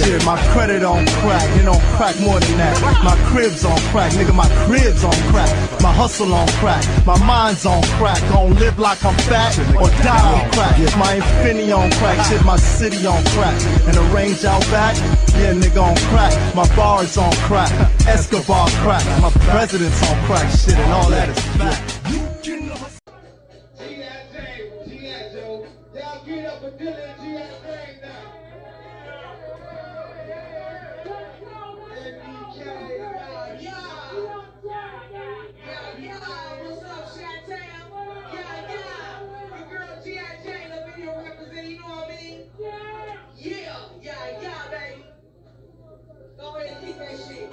Shit, my credit on crack, it on crack more than that. My crib's on crack, nigga, my crib's on crack. My hustle on crack, my mind's on crack. Gon' live like I'm fat or die on crack. My infinity on crack, shit, my city on crack. And the range out back, yeah, nigga on crack. My bars on crack, Escobar crack. My president's on crack, shit, and all that is fact. Y'all get up and deal it, G.I. Thing now. What's up, Chi-Town? Your girl G.I. Jane, the video representing, you know what I mean? Yeah, baby. Go ahead and keep that shit.